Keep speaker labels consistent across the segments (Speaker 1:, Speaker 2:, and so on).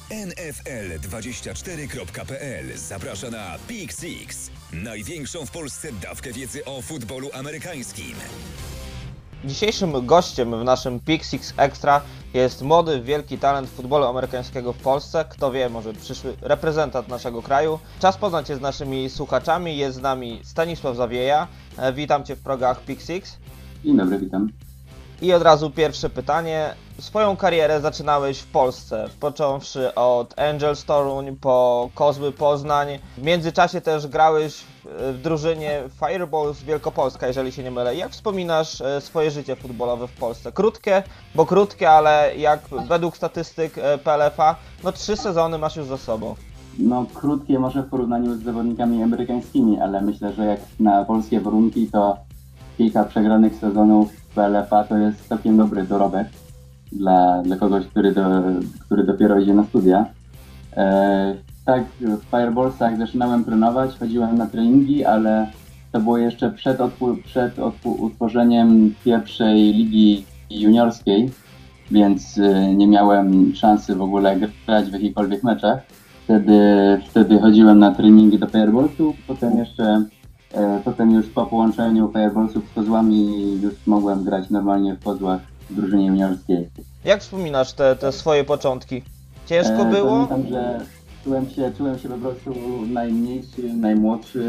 Speaker 1: NFL24.pl zaprasza na Pick Six, największą w Polsce dawkę wiedzy o futbolu amerykańskim.
Speaker 2: Dzisiejszym gościem w naszym Pick Six Extra jest młody, wielki talent futbolu amerykańskiego w Polsce. Kto wie, może przyszły reprezentant naszego kraju. Czas poznać się z naszymi słuchaczami. Jest z nami Stanisław Zawieja. Witam Cię w progach Pick Six.
Speaker 3: Dzień dobry, witam.
Speaker 2: I od razu pierwsze pytanie. Swoją karierę zaczynałeś w Polsce, począwszy od Angels Toruń po Kozły Poznań. W międzyczasie też grałeś w drużynie Fireballs Wielkopolska, jeżeli się nie mylę. Jak wspominasz swoje życie futbolowe w Polsce? Krótkie, ale jak według statystyk PLF-a, 3 sezony masz już za sobą.
Speaker 3: Krótkie może w porównaniu z zawodnikami amerykańskimi, ale myślę, że jak na polskie warunki, to kilka przegranych sezonów PLF-a to jest całkiem dobry dorobek dla kogoś, który dopiero idzie na studia. Tak, w Fireballsach zaczynałem trenować, chodziłem na treningi, ale to było jeszcze przed utworzeniem pierwszej ligi juniorskiej, więc nie miałem szansy w ogóle grać w jakichkolwiek meczach. Wtedy chodziłem na treningi do Fireballsów, potem już po połączeniu Fireballsów z Kozłami już mogłem grać normalnie w Kozłach w drużynie juniorskiej.
Speaker 2: Jak wspominasz te swoje początki? Ciężko było?
Speaker 3: Pamiętam, że czułem się po prostu najmniejszy, najmłodszy.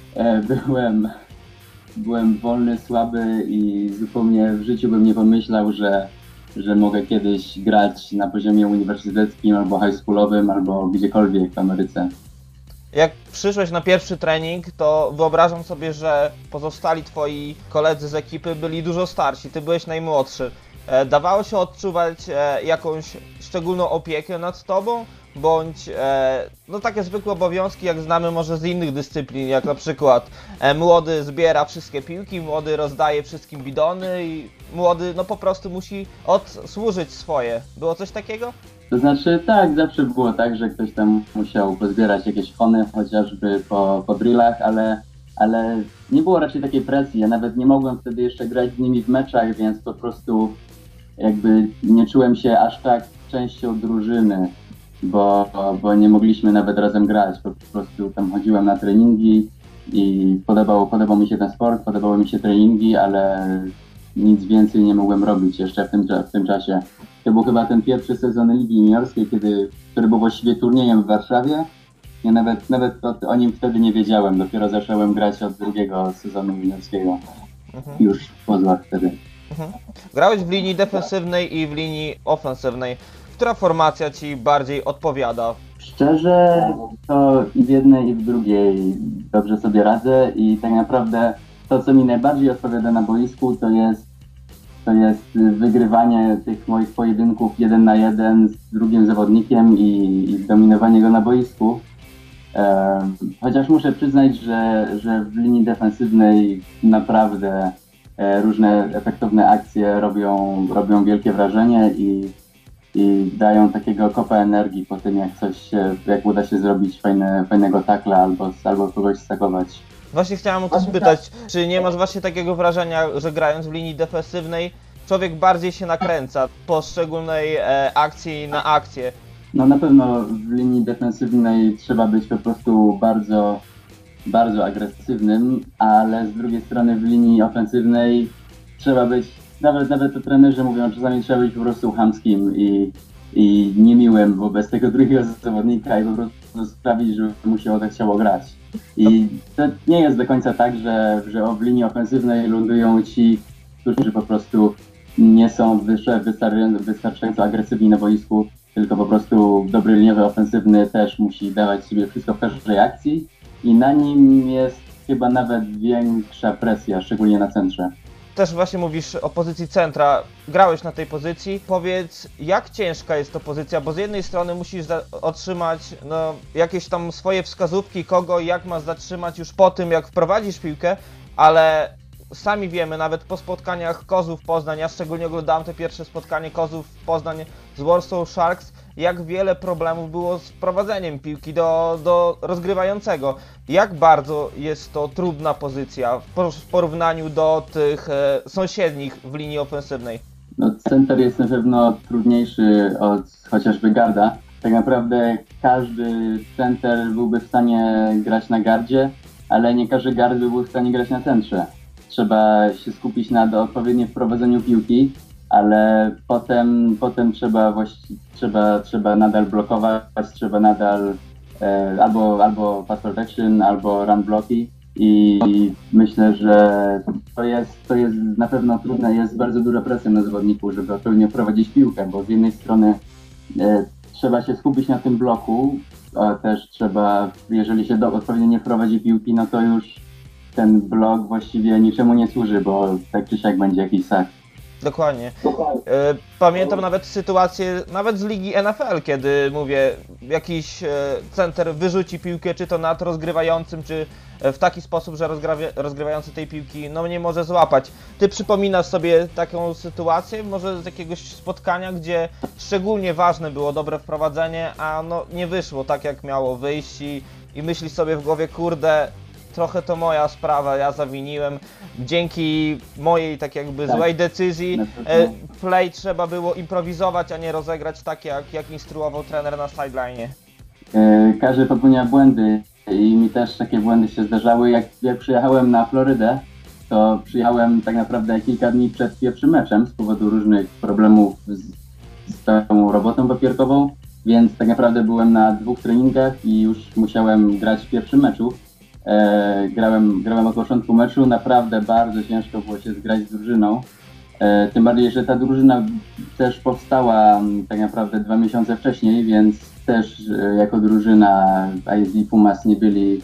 Speaker 3: Byłem wolny, słaby i zupełnie w życiu bym nie pomyślał, że mogę kiedyś grać na poziomie uniwersyteckim albo high schoolowym, albo gdziekolwiek w Ameryce.
Speaker 2: Jak przyszłeś na pierwszy trening, to wyobrażam sobie, że pozostali twoi koledzy z ekipy byli dużo starsi, ty byłeś najmłodszy. Dawało się odczuwać jakąś szczególną opiekę nad tobą? Bądź takie zwykłe obowiązki, jak znamy może z innych dyscyplin, jak na przykład młody zbiera wszystkie piłki, młody rozdaje wszystkim bidony i młody po prostu musi odsłużyć swoje. Było coś takiego?
Speaker 3: To znaczy tak, zawsze było tak, że ktoś tam musiał pozbierać jakieś fony, chociażby po drillach, ale nie było raczej takiej presji. Ja nawet nie mogłem wtedy jeszcze grać z nimi w meczach, więc po prostu jakby nie czułem się aż tak częścią drużyny, bo nie mogliśmy nawet razem grać. Po prostu tam chodziłem na treningi i podobał mi się ten sport, podobały mi się treningi, ale nic więcej nie mogłem robić jeszcze w tym czasie. To był chyba ten pierwszy sezon Ligi Juniorskiej, który był właściwie turniejem w Warszawie. Ja nawet o nim wtedy nie wiedziałem, dopiero zacząłem grać od drugiego sezonu juniorskiego, już w Kozłach wtedy.
Speaker 2: Grałeś w linii defensywnej i w linii ofensywnej. Która formacja Ci bardziej odpowiada?
Speaker 3: Szczerze, to i w jednej i w drugiej dobrze sobie radzę i tak naprawdę to, co mi najbardziej odpowiada na boisku, to jest wygrywanie tych moich pojedynków 1 na 1 z drugim zawodnikiem i dominowanie go na boisku. Chociaż muszę przyznać, że w linii defensywnej naprawdę różne efektowne akcje robią wielkie wrażenie i dają takiego energii po tym, jak uda się zrobić fajnego tackla albo kogoś stakować.
Speaker 2: Właśnie chciałem o to spytać, czy nie masz właśnie takiego wrażenia, że grając w linii defensywnej człowiek bardziej się nakręca po poszczególnej akcji na akcję?
Speaker 3: Na pewno w linii defensywnej trzeba być po prostu bardzo, bardzo agresywnym, ale z drugiej strony w linii ofensywnej trzeba być, nawet to trenerzy mówią, czasami trzeba być po prostu chamskim i niemiłym wobec tego drugiego zawodnika i po prostu sprawić, żeby mu się chciało grać. I to nie jest do końca tak, że w linii ofensywnej lądują ci, którzy po prostu nie są wystarczająco agresywni na boisku, tylko po prostu dobry liniowy ofensywny też musi dawać sobie wszystko w każdej akcji i na nim jest chyba nawet większa presja, szczególnie na centrze.
Speaker 2: Też właśnie mówisz o pozycji centra, grałeś na tej pozycji. Powiedz, jak ciężka jest to pozycja, bo z jednej strony musisz otrzymać jakieś tam swoje wskazówki, kogo i jak masz zatrzymać już po tym, jak wprowadzisz piłkę, ale sami wiemy, nawet po spotkaniach Kozłów Poznań, ja szczególnie oglądałem te pierwsze spotkanie Kozłów Poznań z Warsaw Sharks, jak wiele problemów było z prowadzeniem piłki do rozgrywającego. Jak bardzo jest to trudna pozycja w porównaniu do tych sąsiednich w linii ofensywnej?
Speaker 3: Center jest na pewno trudniejszy od chociażby garda, tak naprawdę każdy center byłby w stanie grać na gardzie, ale nie każdy gard byłby w stanie grać na centrze. Trzeba się skupić na odpowiednim wprowadzeniu piłki, ale potem trzeba nadal blokować, trzeba nadal albo pass protection, albo run bloki. I myślę, że to jest na pewno trudne, jest bardzo duża presja na zawodniku, żeby odpowiednio prowadzić piłkę, bo z jednej strony trzeba się skupić na tym bloku, a też trzeba, jeżeli się odpowiednio nie prowadzi piłki, no to już ten blok właściwie niczemu nie służy, bo tak czy siak będzie jakiś sack.
Speaker 2: Dokładnie. Pamiętam nawet sytuację, nawet z ligi NFL, kiedy mówię, jakiś center wyrzuci piłkę, czy to nad rozgrywającym, czy w taki sposób, że rozgrywający tej piłki no nie może złapać. Ty przypominasz sobie taką sytuację, może z jakiegoś spotkania, gdzie szczególnie ważne było dobre wprowadzenie, a no nie wyszło tak, jak miało wyjść i myślisz sobie w głowie, kurde, trochę to moja sprawa, ja zawiniłem. Dzięki mojej tak jakby złej decyzji play trzeba było improwizować, a nie rozegrać tak, jak instruował trener na sideline'ie.
Speaker 3: Każdy popełnia błędy i mi też takie błędy się zdarzały. Jak przyjechałem na Florydę, to przyjechałem tak naprawdę kilka dni przed pierwszym meczem z powodu różnych problemów z tą robotą papierkową, więc tak naprawdę byłem na 2 treningach i już musiałem grać w pierwszym meczu. Grałem od początku meczu, naprawdę bardzo ciężko było się zgrać z drużyną. Tym bardziej, że ta drużyna też powstała tak naprawdę 2 miesiące wcześniej, więc też jako drużyna ISD Pumas nie byli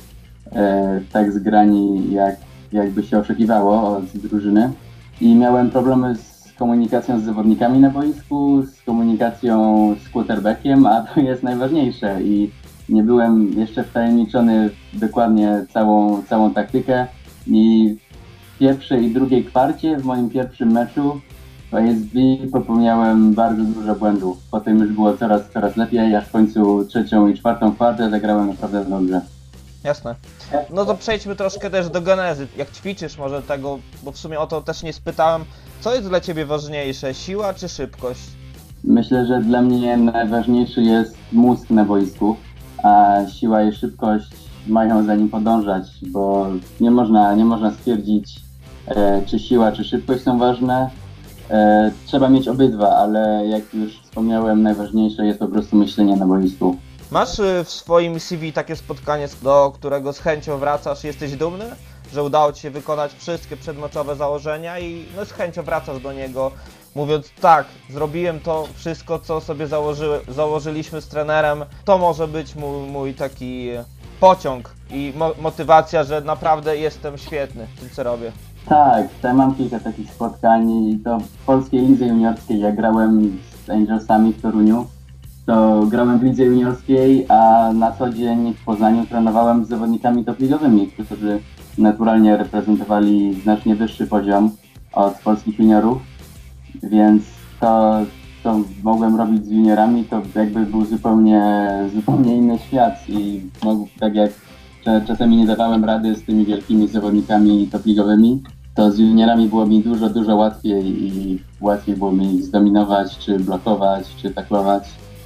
Speaker 3: tak zgrani, jakby się oczekiwało od drużyny. I miałem problemy z komunikacją z zawodnikami na boisku, z komunikacją z quarterbackiem, a to jest najważniejsze. I nie byłem jeszcze wtajemniczony dokładnie całą taktykę i w pierwszej i drugiej kwarcie w moim pierwszym meczu w ISB popełniałem bardzo dużo błędów. Potem już było coraz lepiej, aż w końcu 3. i 4. kwartę zagrałem naprawdę dobrze.
Speaker 2: Jasne. No to przejdźmy troszkę też do genezy. Jak ćwiczysz może tego, bo w sumie o to też nie spytałem, co jest dla Ciebie ważniejsze, siła czy szybkość?
Speaker 3: Myślę, że dla mnie najważniejszy jest mózg na boisku, a siła i szybkość mają za nim podążać, bo nie można stwierdzić, czy siła, czy szybkość są ważne. Trzeba mieć obydwa, ale jak już wspomniałem, najważniejsze jest po prostu myślenie na boisku.
Speaker 2: Masz w swoim CV takie spotkanie, do którego z chęcią wracasz? Jesteś dumny, że udało Ci się wykonać wszystkie przedmeczowe założenia i no, z chęcią wracasz do niego, mówiąc tak, zrobiłem to wszystko, co sobie założyliśmy z trenerem. To może być mój taki pociąg i motywacja, że naprawdę jestem świetny w tym, co robię.
Speaker 3: Tak, mam kilka takich spotkań i to w polskiej lidze juniorskiej. Ja grałem z Angelsami w Toruniu, to grałem w lidze juniorskiej, a na co dzień w Poznaniu trenowałem z zawodnikami top-ligowymi, którzy naturalnie reprezentowali znacznie wyższy poziom od polskich juniorów, więc to, co mogłem robić z juniorami, to jakby był zupełnie inny świat i tak jak czasami nie dawałem rady z tymi wielkimi zawodnikami top-ligowymi, to z juniorami było mi dużo łatwiej i łatwiej było mi zdominować, czy blokować, czy taklować.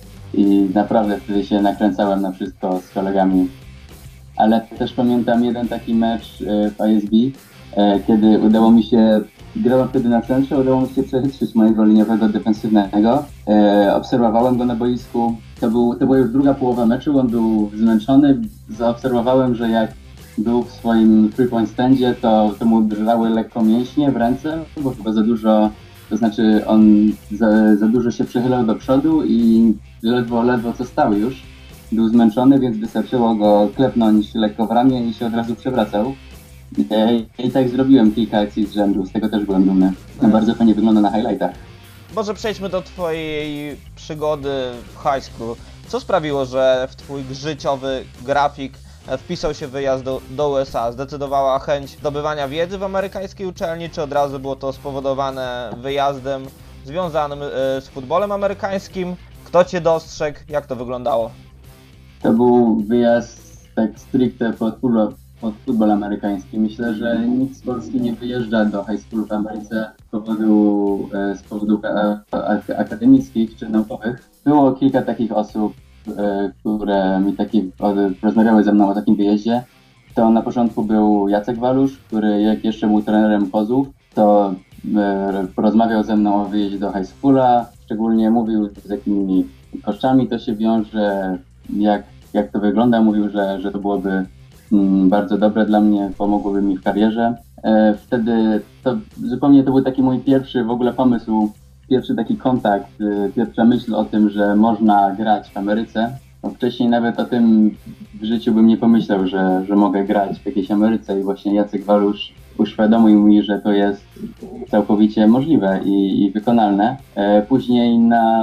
Speaker 3: I naprawdę wtedy się nakręcałem na wszystko z kolegami. Ale też pamiętam jeden taki mecz w ISB, kiedy udało mi się, grałem wtedy na centrze, udało mi się przechytrzyć mojego liniowego defensywnego. Obserwowałem go na boisku. To była już druga połowa meczu, on był zmęczony. Zaobserwowałem, że jak był w swoim three-point standzie, to mu drżały lekko mięśnie w ręce, bo chyba za dużo, to znaczy on za dużo się przychylał do przodu i ledwo co stał już. Był zmęczony, więc wystarczyło go klepnąć lekko w ramię i się od razu przewracał. I tak zrobiłem kilka akcji z rzędu, z tego też byłem dumny. Bardzo fajnie wygląda na highlightach.
Speaker 2: Może przejdźmy do Twojej przygody w high school. Co sprawiło, że w Twój życiowy grafik wpisał się wyjazd do USA? Zdecydowała chęć zdobywania wiedzy w amerykańskiej uczelni, czy od razu było to spowodowane wyjazdem związanym z futbolem amerykańskim? Kto Cię dostrzegł? Jak to wyglądało?
Speaker 3: To był wyjazd tak stricte pod futbol amerykański. Myślę, że nikt z Polski nie wyjeżdża do high school w Ameryce z powodów akademickich czy naukowych. Było kilka takich osób, które mi rozmawiały ze mną o takim wyjeździe, to na początku był Jacek Walusz, który jak jeszcze był trenerem Kozłów, to porozmawiał ze mną o wyjeździe do high schoola, szczególnie mówił, z jakimi kosztami to się wiąże, jak to wygląda. Mówił, że to byłoby bardzo dobre dla mnie, pomogłoby mi w karierze. Wtedy to był taki mój pierwszy w ogóle pomysł, pierwszy taki kontakt, pierwsza myśl o tym, że można grać w Ameryce. No, wcześniej nawet o tym w życiu bym nie pomyślał, że mogę grać w jakiejś Ameryce i właśnie Jacek Walusz uświadomił mi, że to jest całkowicie możliwe i wykonalne. Później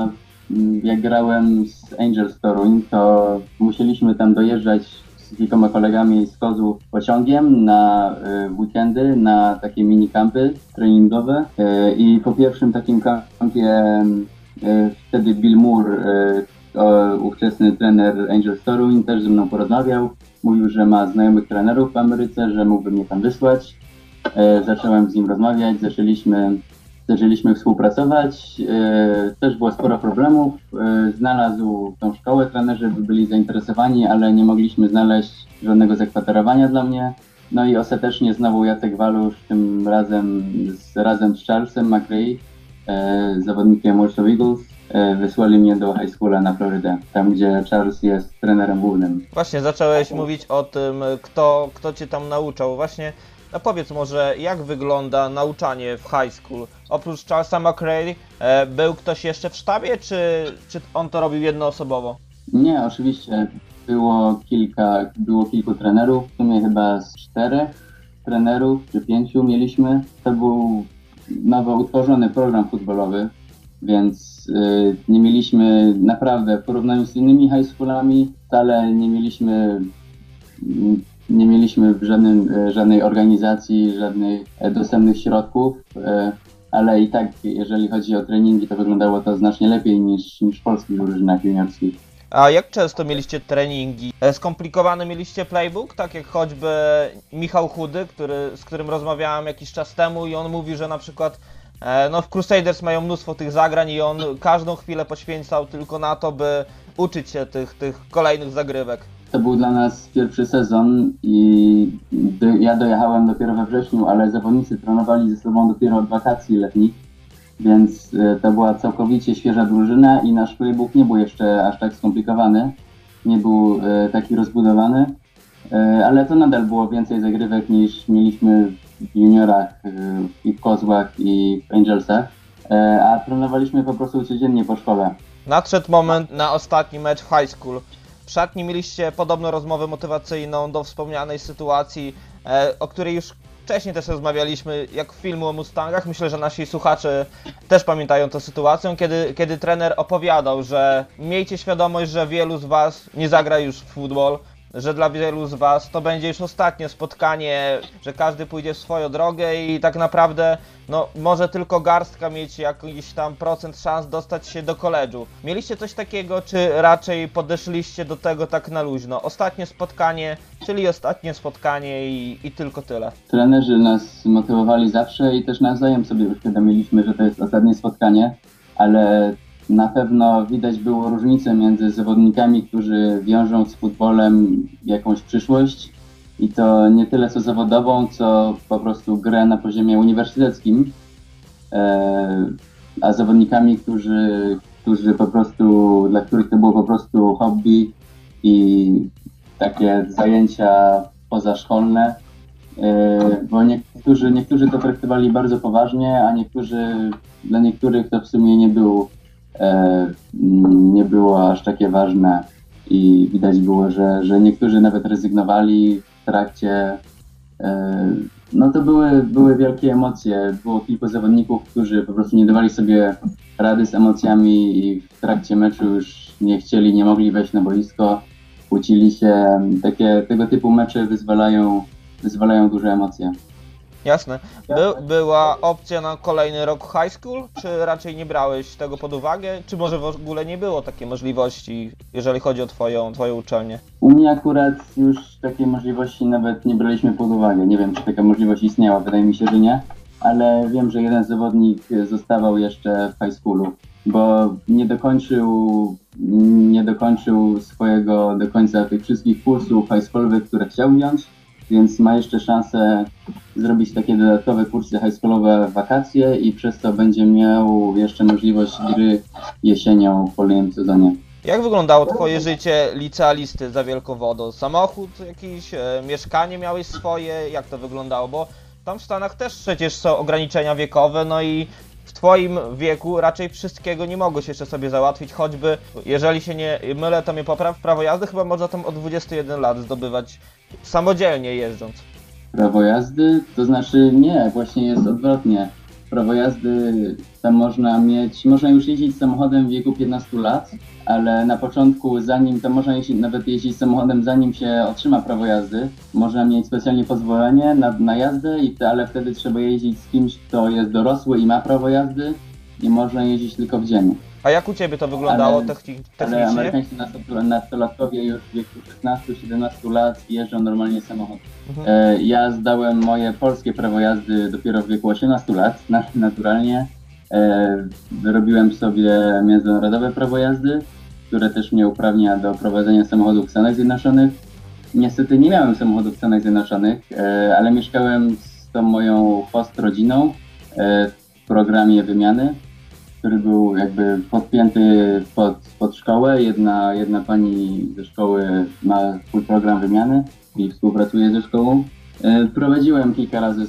Speaker 3: jak grałem z Angels Toruń, to musieliśmy tam dojeżdżać z kilkoma kolegami z Kozłów pociągiem na weekendy, na takie minikampy treningowe i po pierwszym takim kampie wtedy Bill Moore, ówczesny trener Angels Toruń, też ze mną porozmawiał. Mówił, że ma znajomych trenerów w Ameryce, że mógłby mnie tam wysłać. Zacząłem z nim rozmawiać, zaczęliśmy współpracować. Też było sporo problemów. Znalazł tą szkołę, trenerzy byli zainteresowani, ale nie mogliśmy znaleźć żadnego zakwaterowania dla mnie. No i ostatecznie znowu Jacek Walusz, tym razem z Charlesem McRae, zawodnikiem Warsaw Eagles, wysłali mnie do high schoola na Florydę, tam gdzie Charles jest trenerem głównym.
Speaker 2: Właśnie zacząłeś mówić o tym, kto cię tam nauczał. Właśnie powiedz może, jak wygląda nauczanie w high school? Oprócz Charlesa McRae był ktoś jeszcze w sztabie, czy on to robił jednoosobowo?
Speaker 3: Nie, oczywiście. Było kilku trenerów, w sumie chyba z 4 trenerów czy 5 mieliśmy. To był nowo utworzony program futbolowy, więc nie mieliśmy naprawdę w porównaniu z innymi high schoolami, wcale nie mieliśmy w żadnej organizacji, żadnych dostępnych środków, ale i tak jeżeli chodzi o treningi, to wyglądało to znacznie lepiej niż w polskich drużynach juniorskich.
Speaker 2: A jak często mieliście treningi? Skomplikowany mieliście playbook, tak jak choćby Michał Chudy, z którym rozmawiałem jakiś czas temu i on mówi, że na przykład w Crusaders mają mnóstwo tych zagrań i on każdą chwilę poświęcał tylko na to, by uczyć się tych kolejnych zagrywek.
Speaker 3: To był dla nas pierwszy sezon i ja dojechałem dopiero we wrześniu, ale zawodnicy trenowali ze sobą dopiero od wakacji letnich, więc to była całkowicie świeża drużyna i nasz playbook nie był jeszcze aż tak skomplikowany, nie był taki rozbudowany, ale to nadal było więcej zagrywek niż mieliśmy w juniorach i w Kozłach i w Angelsach, a trenowaliśmy po prostu codziennie po szkole.
Speaker 2: Nadszedł moment na ostatni mecz w high school. W szatni mieliście podobno rozmowę motywacyjną do wspomnianej sytuacji, o której już wcześniej też rozmawialiśmy, jak w filmu o Mustangach. Myślę, że nasi słuchacze też pamiętają tę sytuację, kiedy trener opowiadał, że miejcie świadomość, że wielu z was nie zagra już w futbol, że dla wielu z was to będzie już ostatnie spotkanie, że każdy pójdzie w swoją drogę i tak naprawdę może tylko garstka mieć jakiś tam procent szans dostać się do koledżu. Mieliście coś takiego, czy raczej podeszliście do tego tak na luźno? Ostatnie spotkanie, czyli ostatnie spotkanie i tylko tyle.
Speaker 3: Trenerzy nas motywowali zawsze i też nawzajem sobie uświadomiliśmy, że to jest ostatnie spotkanie, ale na pewno widać było różnicę między zawodnikami, którzy wiążą z futbolem jakąś przyszłość i to nie tyle co zawodową, co po prostu grę na poziomie uniwersyteckim, a zawodnikami, którzy po prostu, dla których to było po prostu hobby i takie zajęcia pozaszkolne, bo niektórzy to traktowali bardzo poważnie, a dla niektórych to w sumie nie było aż takie ważne i widać było, że niektórzy nawet rezygnowali w trakcie. To były wielkie emocje. Było kilku zawodników, którzy po prostu nie dawali sobie rady z emocjami i w trakcie meczu już nie chcieli, nie mogli wejść na boisko, kłócili się. Tego typu mecze wyzwalają duże emocje.
Speaker 2: Jasne. Była opcja na kolejny rok high school, czy raczej nie brałeś tego pod uwagę? Czy może w ogóle nie było takiej możliwości, jeżeli chodzi o twoją uczelnię?
Speaker 3: U mnie akurat już takiej możliwości nawet nie braliśmy pod uwagę. Nie wiem, czy taka możliwość istniała, wydaje mi się, że nie, ale wiem, że jeden zawodnik zostawał jeszcze w high schoolu bo nie dokończył swojego do końca tych wszystkich kursów high schoolowych, które chciał wziąć, więc ma jeszcze szansę zrobić takie dodatkowe kursy high schoolowe w wakacje i przez to będzie miał jeszcze możliwość gry jesienią w kolejnym sezonie.
Speaker 2: Jak wyglądało twoje życie licealisty za Wielką Wodą? Samochód jakiś, mieszkanie miałeś swoje? Jak to wyglądało? Bo tam w Stanach też przecież są ograniczenia wiekowe, no i w twoim wieku raczej wszystkiego nie mogłeś jeszcze sobie załatwić, choćby, jeżeli się nie mylę, to mnie popraw, prawo jazdy chyba można tam od 21 lat zdobywać samodzielnie jeżdżąc.
Speaker 3: Prawo jazdy? To znaczy nie, właśnie jest odwrotnie. Prawo jazdy tam można już jeździć samochodem w wieku 15 lat, ale na początku można nawet jeździć samochodem zanim się otrzyma prawo jazdy. Można mieć specjalnie pozwolenie na jazdę, ale wtedy trzeba jeździć z kimś, kto jest dorosły i ma prawo jazdy i można jeździć tylko w dzień.
Speaker 2: A jak u ciebie to wyglądało
Speaker 3: Ale
Speaker 2: technicznie?
Speaker 3: amerykańscy nastolatkowie już w wieku 16-17 lat jeżdżą normalnie samochodem. Ja zdałem moje polskie prawo jazdy dopiero w wieku 18 lat, naturalnie. Wyrobiłem sobie międzynarodowe prawo jazdy, które też mnie uprawnia do prowadzenia samochodów w Stanach Zjednoczonych. Niestety nie miałem samochodu w Stanach Zjednoczonych, ale mieszkałem z tą moją host rodziną w programie wymiany, który był jakby podpięty pod szkołę. Jedna pani ze szkoły ma swój program wymiany i współpracuje ze szkołą. Prowadziłem kilka razy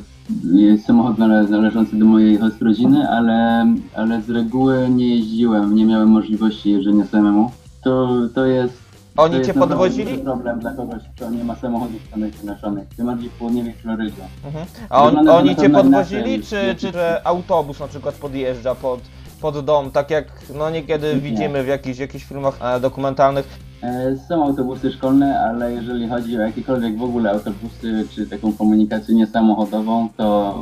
Speaker 3: samochód należący do mojej host rodziny, ale z reguły nie jeździłem, nie miałem możliwości jeżdżenia samemu. To jest
Speaker 2: Oni cię podwozili?
Speaker 3: duży problem dla kogoś, kto nie ma samochodu w Stanach Zjednoczonych, tym bardziej w południowej Florydzie.
Speaker 2: A oni cię podwozili,
Speaker 3: inaczej,
Speaker 2: czy że autobus na przykład podjeżdża pod dom, tak jak no niekiedy
Speaker 3: Nie.
Speaker 2: widzimy w jakichś filmach dokumentalnych?
Speaker 3: Są autobusy szkolne, ale jeżeli chodzi o jakiekolwiek w ogóle autobusy, czy taką komunikację niesamochodową, to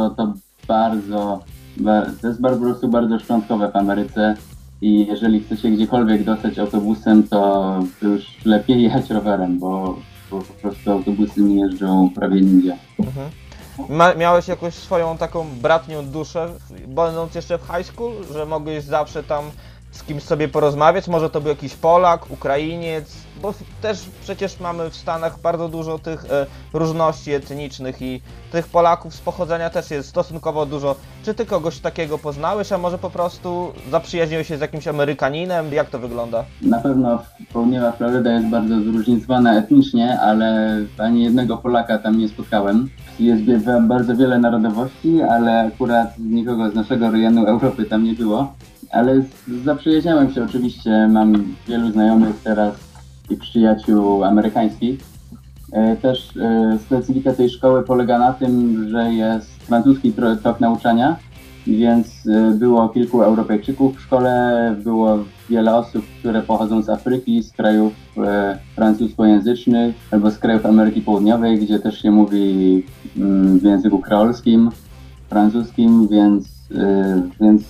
Speaker 3: jest po prostu bardzo szczątkowe w Ameryce i jeżeli chce się gdziekolwiek dostać autobusem, to już lepiej jechać rowerem, bo po prostu autobusy nie jeżdżą prawie nigdzie.
Speaker 2: Miałeś jakąś swoją taką bratnią duszę, będąc jeszcze w high school, że mogłeś zawsze tam z kimś sobie porozmawiać? Może to był jakiś Polak, Ukrainiec, bo też przecież mamy w Stanach bardzo dużo tych różności etnicznych i tych Polaków z pochodzenia też jest stosunkowo dużo. Czy ty kogoś takiego poznałeś, a może po prostu zaprzyjaźniłeś się z jakimś Amerykaninem? Jak to wygląda?
Speaker 3: Na pewno południowa Floryda jest bardzo zróżnicowana etnicznie, ale ani jednego Polaka tam nie spotkałem. Jest bardzo wiele narodowości, ale akurat nikogo z naszego rejonu Europy tam nie było. Ale zaprzyjaźniałem się oczywiście, mam wielu znajomych teraz i przyjaciół amerykańskich. Też specyfika tej szkoły polega na tym, że jest francuski tok nauczania, więc było kilku Europejczyków w szkole, było wiele osób, które pochodzą z Afryki, z krajów francuskojęzycznych albo z krajów Ameryki Południowej, gdzie też się mówi w języku kreolskim, francuskim, więc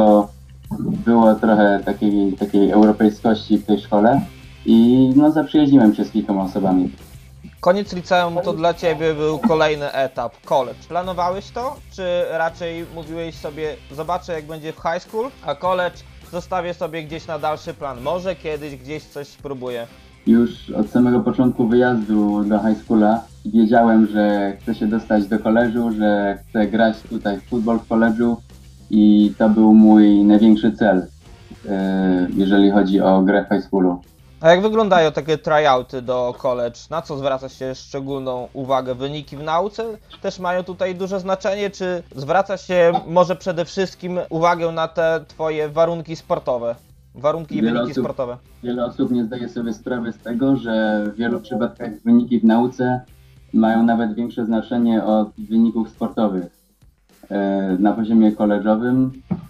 Speaker 3: było trochę takiej europejskości w tej szkole i no, zaprzyjaźniłem się z kilkoma osobami.
Speaker 2: Koniec liceum to dla ciebie był kolejny etap, college. Planowałeś to, czy raczej mówiłeś sobie, zobaczę jak będzie w high school, a college zostawię sobie gdzieś na dalszy plan, może kiedyś gdzieś coś spróbuję?
Speaker 3: Już od samego początku wyjazdu do high schoola wiedziałem, że chcę się dostać do college'u, że chcę grać tutaj w futbol w college'u i to był mój największy cel, jeżeli chodzi o grę w high schoolu.
Speaker 2: A jak wyglądają takie tryouty do college? Na co zwraca się szczególną uwagę? Wyniki w nauce też mają tutaj duże znaczenie, czy zwraca się może przede wszystkim uwagę na te twoje warunki sportowe? Warunki i wyniki sportowe.
Speaker 3: Wiele osób nie zdaje sobie sprawy z tego, że w wielu przypadkach wyniki w nauce mają nawet większe znaczenie od wyników sportowych. Na poziomie college'owym,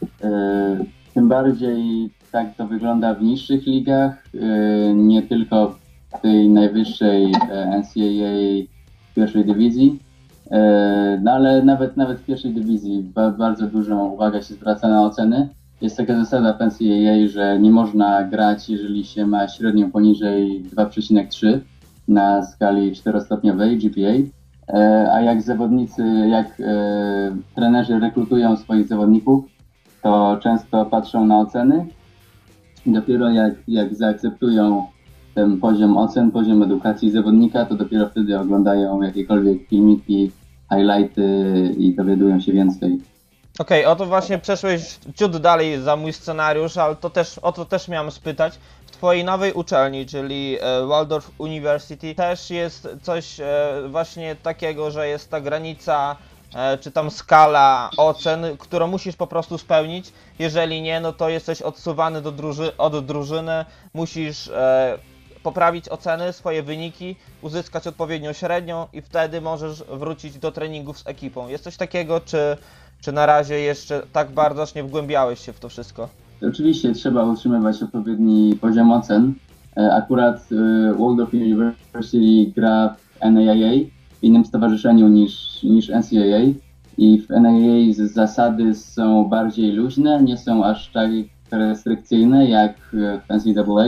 Speaker 3: tym bardziej tak to wygląda w niższych ligach, nie tylko w tej najwyższej NCAA pierwszej dywizji, no ale nawet w pierwszej dywizji bardzo dużą uwagę się zwraca na oceny. Jest taka zasada w NCAA, że nie można grać, jeżeli się ma średnią poniżej 2,3 na skali 4-stopniowej GPA, a jak trenerzy rekrutują swoich zawodników, to często patrzą na oceny. Dopiero jak zaakceptują ten poziom ocen, poziom edukacji zawodnika, to dopiero wtedy oglądają jakiekolwiek filmiki, highlighty i dowiadują się więcej.
Speaker 2: Okej, o to właśnie przeszłeś ciut dalej za mój scenariusz, ale o to też miałem spytać. W twojej nowej uczelni, czyli Waldorf University, też jest coś właśnie takiego, że jest ta granica, czy tam skala ocen, którą musisz po prostu spełnić. Jeżeli nie, no to jesteś odsuwany od drużyny, musisz poprawić oceny, swoje wyniki, uzyskać odpowiednią średnią i wtedy możesz wrócić do treningów z ekipą. Jest coś takiego, czy na razie jeszcze tak bardzo aż nie wgłębiałeś się w to wszystko?
Speaker 3: Oczywiście trzeba utrzymywać odpowiedni poziom ocen. Akurat Waldorf University gra w NAIA, w innym stowarzyszeniu niż NCAA, i w NAIA zasady są bardziej luźne, nie są aż tak restrykcyjne jak w NCAA,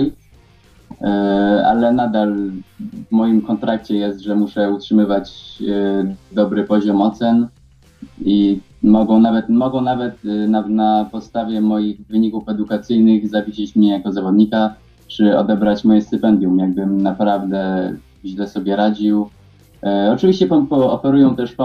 Speaker 3: ale nadal w moim kontrakcie jest, że muszę utrzymywać dobry poziom ocen i mogą nawet na podstawie moich wyników edukacyjnych zawiesić mnie jako zawodnika, czy odebrać moje stypendium, jakbym naprawdę źle sobie radził. Oczywiście oferują też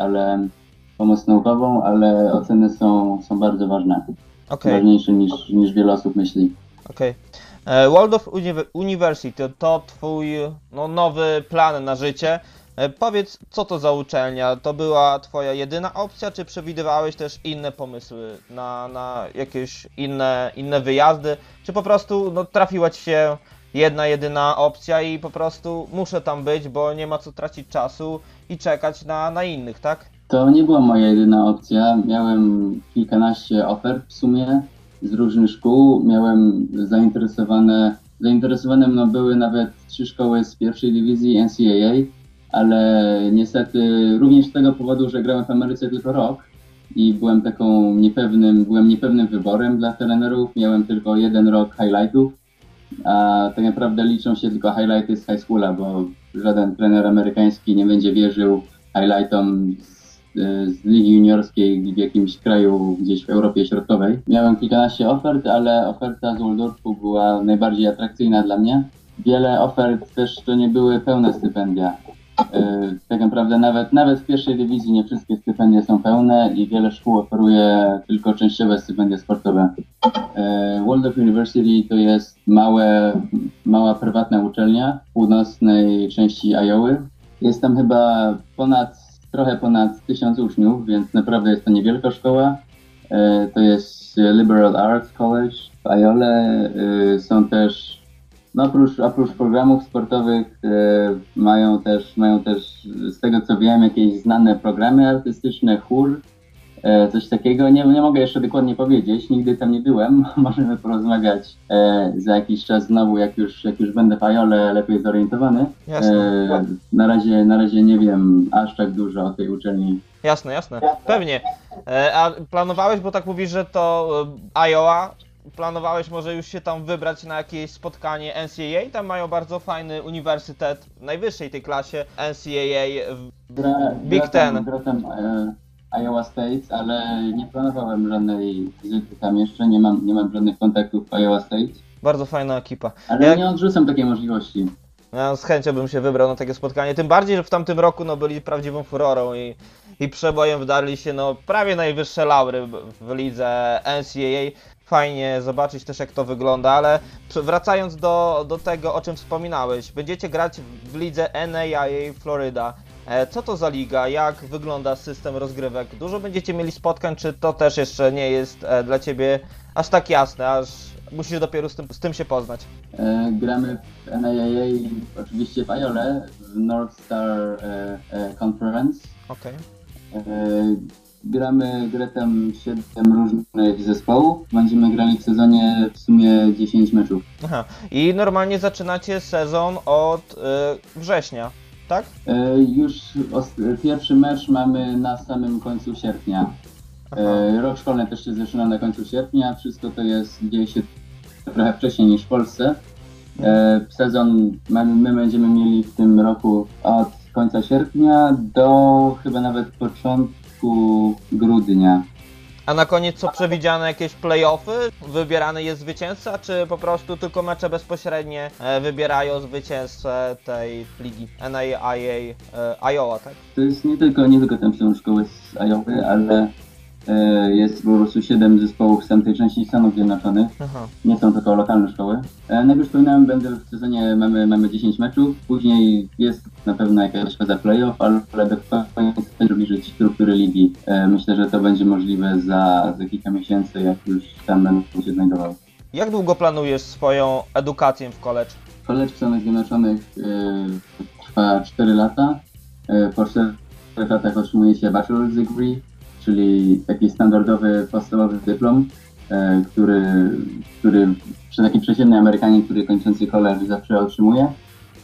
Speaker 3: pomoc naukową, ale oceny są bardzo ważne.
Speaker 2: Okay.
Speaker 3: Ważniejsze niż wiele osób myśli.
Speaker 2: Okej. Waldorf University to twój nowy plan na życie. Powiedz, co to za uczelnia? To była twoja jedyna opcja, czy przewidywałeś też inne pomysły na jakieś inne wyjazdy? Czy po prostu trafiła ci się jedyna opcja i po prostu muszę tam być, bo nie ma co tracić czasu i czekać na innych, tak?
Speaker 3: To nie była moja jedyna opcja. Miałem kilkanaście ofert w sumie z różnych szkół. Miałem zainteresowane mną były nawet 3 szkoły z pierwszej dywizji NCAA, ale niestety również z tego powodu, że grałem w Ameryce tylko rok i byłem niepewnym wyborem dla trenerów. Miałem tylko 1 rok highlightów, a tak naprawdę liczą się tylko highlighty z high schoola, bo żaden trener amerykański nie będzie wierzył highlightom z ligi juniorskiej w jakimś kraju gdzieś w Europie Środkowej. Miałem kilkanaście ofert, ale oferta z Waldorfu była najbardziej atrakcyjna dla mnie. Wiele ofert też to nie były pełne stypendia. Tak naprawdę nawet w pierwszej dywizji nie wszystkie stypendia są pełne i wiele szkół oferuje tylko częściowe stypendia sportowe. Waldorf University to jest mała prywatna uczelnia w północnej części Iowy. Jest tam chyba trochę ponad 1000 uczniów, więc naprawdę jest to niewielka szkoła. To jest Liberal Arts College w Iole. Są też, oprócz programów sportowych, mają też, z tego co wiem, jakieś znane programy artystyczne, chór, coś takiego. Nie mogę jeszcze dokładnie powiedzieć, nigdy tam nie byłem. Możemy porozmawiać za jakiś czas znowu, jak już będę w Iole lepiej zorientowany.
Speaker 2: Jasne.
Speaker 3: Na razie nie wiem aż tak dużo o tej uczelni.
Speaker 2: Jasne. Pewnie. A planowałeś, bo tak mówisz, że to Iowa, planowałeś może już się tam wybrać na jakieś spotkanie NCAA? Tam mają bardzo fajny uniwersytet w najwyższej tej klasie NCAA w Big Ten.
Speaker 3: Gra tam Iowa State, ale nie planowałem żadnej wizyty tam jeszcze, nie mam żadnych kontaktów w Iowa State.
Speaker 2: Bardzo fajna ekipa.
Speaker 3: Ale nie odrzucam takiej możliwości.
Speaker 2: Ja z chęcią bym się wybrał na takie spotkanie, tym bardziej, że w tamtym roku byli prawdziwą furorą i przebojem wdarli się prawie najwyższe laury w lidze NCAA. Fajnie zobaczyć też, jak to wygląda, ale wracając do tego, o czym wspominałeś, będziecie grać w lidze NAIA Florida. Co to za liga? Jak wygląda system rozgrywek? Dużo będziecie mieli spotkań, czy to też jeszcze nie jest dla Ciebie aż tak jasne, aż musisz dopiero z tym się poznać?
Speaker 3: Gramy w NAIA oczywiście w Iole, w North Star Conference.
Speaker 2: Okej.
Speaker 3: Grę tam 7 różnych zespołów. Będziemy grali w sezonie w sumie 10 meczów.
Speaker 2: Aha. I normalnie zaczynacie sezon od września, tak?
Speaker 3: Już pierwszy mecz mamy na samym końcu sierpnia. Rok szkolny też się zaczyna na końcu sierpnia. Wszystko to dzieje się trochę wcześniej niż w Polsce. Sezon my będziemy mieli w tym roku od końca sierpnia do chyba nawet początku grudnia.
Speaker 2: A na koniec co przewidziane jakieś play-offy? Wybierany jest zwycięzca, czy po prostu tylko mecze bezpośrednie wybierają zwycięzcę tej ligi NAIA Iowa, tak?
Speaker 3: To jest nie tylko tam są szkoły z Iowy, ale jest po prostu 7 zespołów z tamtej części Stanów Zjednoczonych.
Speaker 2: Aha.
Speaker 3: Nie są tylko lokalne szkoły. Jak już wspominałem, będę w sezonie, mamy 10 meczów, później jest na pewno jakaś faza playoff, ale do końca chcę zbliżyć struktury ligi. Myślę, że to będzie możliwe za kilka miesięcy, jak już tam będę się znajdował.
Speaker 2: Jak długo planujesz swoją edukację w college?
Speaker 3: College w Stanach Zjednoczonych trwa 4 lata. Po 4 latach otrzymuje się bachelor's degree, czyli taki standardowy podstawowy dyplom, który taki przeciętny Amerykanin, który kończący college zawsze otrzymuje.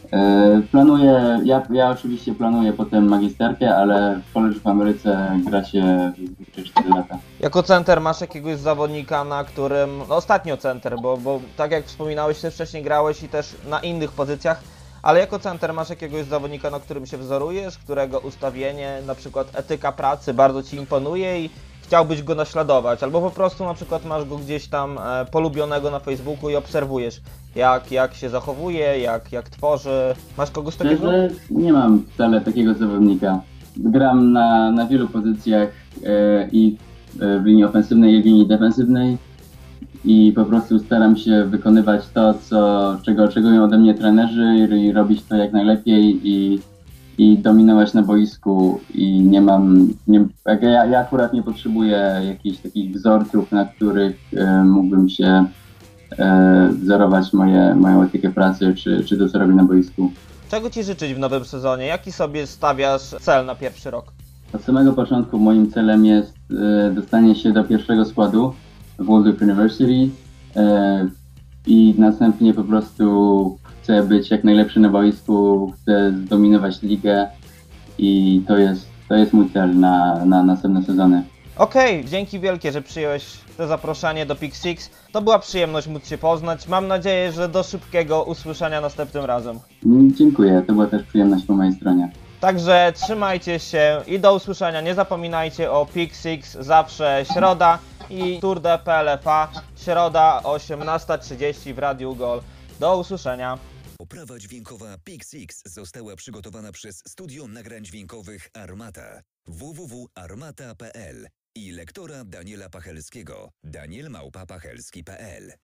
Speaker 3: Ja oczywiście planuję potem magisterkę, ale w college w Ameryce gra się 4 lata.
Speaker 2: Jako center masz jakiegoś zawodnika, na którym, no ostatnio center, bo tak jak wspominałeś, ty wcześniej grałeś i też na innych pozycjach, ale jako center masz jakiegoś zawodnika, na którym się wzorujesz, którego ustawienie, na przykład etyka pracy bardzo ci imponuje i chciałbyś go naśladować, albo po prostu na przykład masz go gdzieś tam polubionego na Facebooku i obserwujesz, jak się zachowuje, jak tworzy. Masz kogoś takiego?
Speaker 3: Szczerze, nie mam wcale takiego zawodnika. Gram na wielu pozycjach i w linii ofensywnej i w linii defensywnej i po prostu staram się wykonywać to, czego oczekują ode mnie trenerzy i robić to jak najlepiej i dominować na boisku i ja akurat nie potrzebuję jakichś takich wzorców, na których mógłbym się wzorować moją etykę pracy, czy to co robię na boisku.
Speaker 2: Czego ci życzyć w nowym sezonie? Jaki sobie stawiasz cel na pierwszy rok?
Speaker 3: Od samego początku moim celem jest dostanie się do pierwszego składu w Waldorf University i następnie po prostu chcę być jak najlepszy na boisku, chcę zdominować ligę i to jest mój cel na następne sezony.
Speaker 2: Okej, dzięki wielkie, że przyjąłeś to zaproszenie do Pick Six. To była przyjemność móc Cię poznać. Mam nadzieję, że do szybkiego usłyszenia następnym razem.
Speaker 3: Dziękuję, to była też przyjemność po mojej stronie.
Speaker 2: Także trzymajcie się i do usłyszenia. Nie zapominajcie o Pick Six, zawsze środa i Tour de PLFA, środa 18:30 w Radiu Gol. Do usłyszenia.
Speaker 1: Oprawa dźwiękowa Pick Six została przygotowana przez Studio Nagrań Dźwiękowych Armata www.armata.pl i lektora Daniela Pachelskiego daniel@pachelski.pl.